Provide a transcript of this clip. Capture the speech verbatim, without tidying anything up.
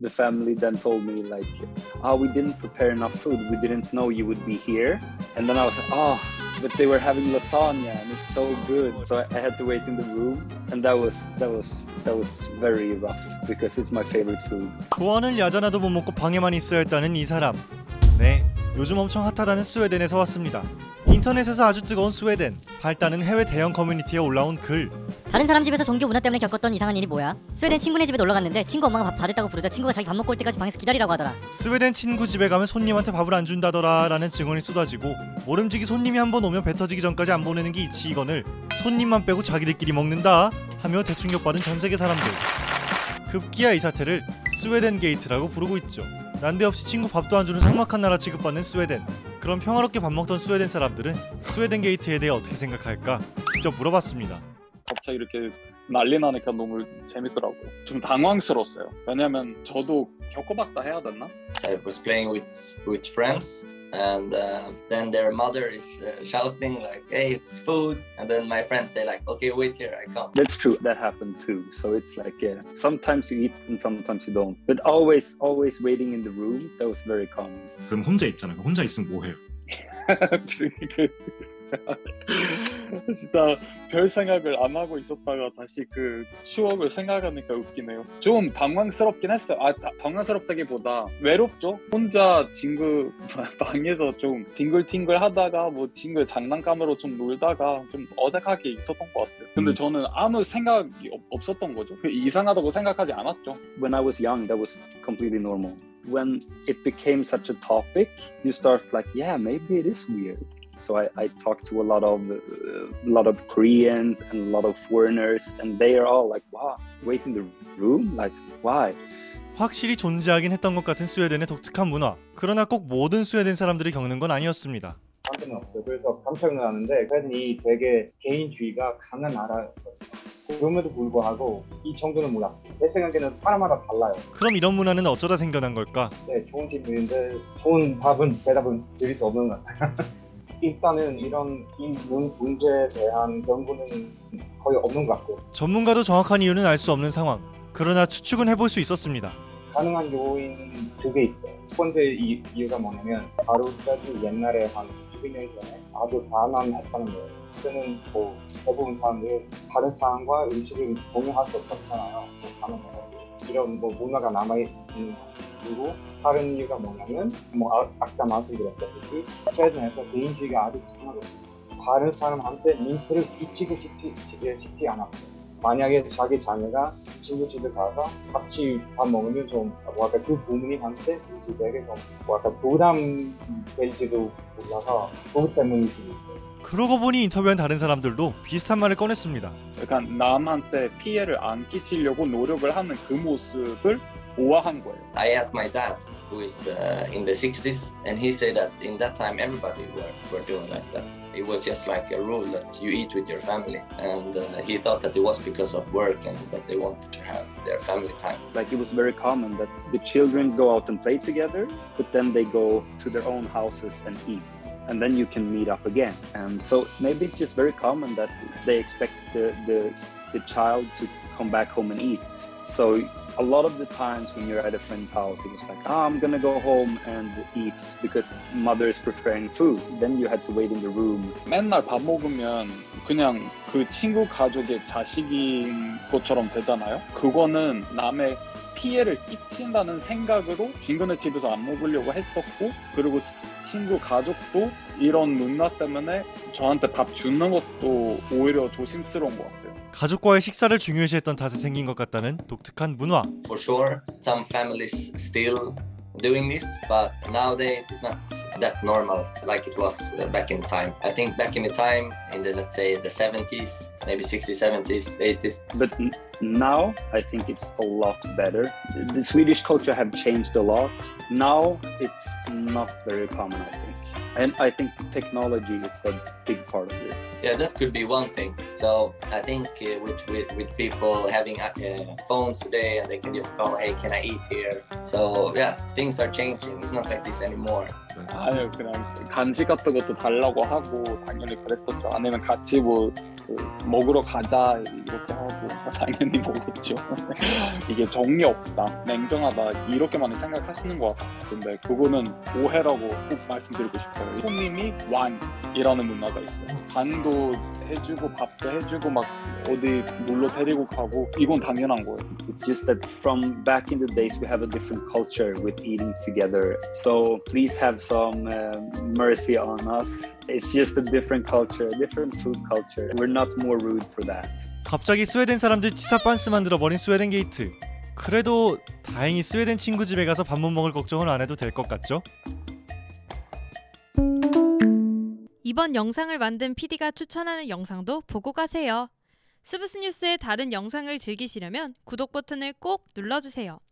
the family then told me like, oh, we didn't prepare enough food. We didn't know you would be here. And then I was like, oh, but they were having lasagna and it's so good. So I, I had to wait in the room, and that was that was that was very rough because it's my favorite food. 고원을 야자나도 못 먹고 방에만 있어야 했다는 이 사람. 네, 요즘 엄청 핫하다는 스웨덴에서 왔습니다. 인터넷에서 아주 뜨거운 스웨덴, 밝다는 해외 대형 커뮤니티에 올라온 글. 다른 사람 집에서 종교 문화 때문에 겪었던 이상한 일이 뭐야? 스웨덴 친구네 집에 놀러 갔는데 친구 엄마가 밥 다 됐다고 부르자 친구가 자기 밥 먹고 올 때까지 방에서 기다리라고 하더라. 스웨덴 친구 집에 가면 손님한테 밥을 안 준다더라 라는 증언이 쏟아지고, 모름지기 손님이 한 번 오면 배 터지기 전까지 안 보내는 게 이치이건을 손님만 빼고 자기들끼리 먹는다 하며 대충격받은 전세계 사람들. 급기야 이 사태를 스웨덴 게이트라고 부르고 있죠. 난데없이 친구 밥도 안 주는 삭막한 나라 취급받는 스웨덴. 그럼 평화롭게 밥 먹던 스웨덴 사람들은 스웨덴 게이트에 대해 어떻게 생각할까 직접 물어봤습니다. 갑자기 이렇게 난리 나니까 너무 재밌더라고요. 좀 당황스러웠어요. 왜냐면 저도 겪어봤다 해야 되나? I was playing with with friends, and uh, then their mother is uh, shouting like, "Hey, it's food!" And then my friends say like, "Okay, wait here, I come." That's true. That happened too. So it's like, yeah, sometimes you eat and sometimes you don't. But always, always waiting in the room. That was very common. 그럼 혼자 있잖아요. 혼자 있으면 뭐 해요? 진짜 별 생각을 안 하고 있었다가 다시 그 추억을 생각하니까 웃기네요. 좀 당황스럽긴 했어요. 아, 다, 당황스럽다기보다 외롭죠. 혼자 친구 방에서 좀 뒹굴뒹굴 하다가 뭐 친구 장난감으로 좀 놀다가 좀 어색하게 있었던 것 같아요. 근데 음. 저는 아무 생각이 없, 없었던 거죠. 이상하다고 생각하지 않았죠. When I was young, that was completely normal. When it became such a topic, you start like, yeah, maybe it is weird. So I, I talked to a lot of uh, a lot of Koreans and a lot of foreigners, and they are all like, wow, wait in the room? Like, why? 확실히 존재하긴 했던 것 같은 스웨덴의 독특한 문화. 그러나 꼭 모든 스웨덴 사람들이 겪는 건 아니었습니다. 저한테는 없어요. 그래서 깜짝 놀랐는데, 스웨덴이 되게 개인주의가 강한 나라였거든요. 그럼에도 불구하고 이 정도는 몰랐어요. 제 생각에는 사람마다 달라요. 그럼 이런 문화는 어쩌다 생겨난 걸까? 네, 좋은 질문인데 좋은 답은 대답은 드릴 수 없는 것 같아요. 일단은 이런 이 문제에 대한 연구는 거의 없는 것 같고, 전문가도 정확한 이유는 알 수 없는 상황. 그러나 추측은 해볼 수 있었습니다. 가능한 요인 두 개 있어요. 첫 번째 이, 이유가 뭐냐면 바로 스웨덴이 옛날에 한 이백 년 전에 아주 가난했다는 거예요. 그때는 뭐 대부분 사람들이 다른 사람과 음식을 공유할 수 없었잖아요. 뭐 가난해서 이런 뭐 문화가 남아있는 그리고 다른 이유가 뭐냐면 뭐 아, 아까 말씀드렸다시피 스웨덴에서 개인주의가 아주 강하거든요. 다른 사람한테 민폐를 끼치고 싶지, 싶지 않았어요. 만약에 자기 자녀가 친구 집에 가서 같이 밥 먹으면 좀 뭐랄까 그 부모님한테 그 집에게 좀 뭐랄까 부담될지도 몰라서 그것 때문일 수도 있어요. 그러고 보니 인터뷰한 다른 사람들도 비슷한 말을 꺼냈습니다. 약간 남한테 피해를 안 끼치려고 노력을 하는 그 모습을 오화한 거예요. I asked my dad, who is uh, in the sixties, and he said that in that time everybody were, were doing like that. It was just like a rule that you eat with your family, and uh, he thought that it was because of work and that they wanted to have their family time. Like it was very common that the children go out and play together, but then they go to their own houses and eat. And then you can meet up again. And so maybe it's just very common that they expect the, the, the child to come back home and eat. So a lot of the times when you're at a friend's house, it was like, oh, I'm gonna go home and eat because mother is preparing food. Then you had to wait in the room. 맨날 밥 먹으면 그냥 그 친구 가족의 자식인 것처럼 되잖아요. 그거는 남의 피해를 끼친다는 생각으로 친구네 집에서 안 먹으려고 했었고, 그리고 친구 가족도 이런 문화 때문에 저한테 밥 주는 것도 오히려 조심스러운 것 같아요. 가족과의 식사를 중요시했던 탓에 생긴 것 같다는 독특한 문화. For sure, some families still doing this, but nowadays it's not that normal like it was uh, back in the time. I think back in the time, in the let's say the seventies, maybe sixties, seventies, eighties. But now I think it's a lot better. The Swedish culture have changed a lot. Now it's not very common, I think. And I think technology is a big part of this. Yeah, that could be one thing. So I think uh, with, with with people having uh, phones today and they can just call, hey, can I eat here? So yeah, things are changing. It's not like this anymore. 아니요, 그냥 간식 같은 것도 달라고 하고 당연히 그랬었죠. 아니면 같이 뭐 그 먹으러 가자 이렇게 하고 당연히 먹었죠. 이게 정이 없다, 냉정하다 이렇게만 생각하시는 것 같아요. 근데 그거는 오해라고 꼭 말씀드리고 싶어요. 손님이 왕이라는 문화가 있어요. 반도 해주고 밥도 해주고 막 어디 놀러 데리고 가고 이건 당연한 거예요. It's just that from back in the days we have a different culture with eating together. So please have some uh, mercy on us. It's just a different culture, a different food culture. We're not more rude for that. 갑자기 스웨덴 사람들 치사 빤스 만들어버린 스웨덴 게이트. 그래도 다행히 스웨덴 친구 집에 가서 밥 못 먹을 걱정은 안 해도 될 것 같죠? 이번 영상을 만든 피디가 추천하는 영상도 보고 가세요. 스브스 뉴스의 다른 영상을 즐기시려면 구독 버튼을 꼭 눌러주세요.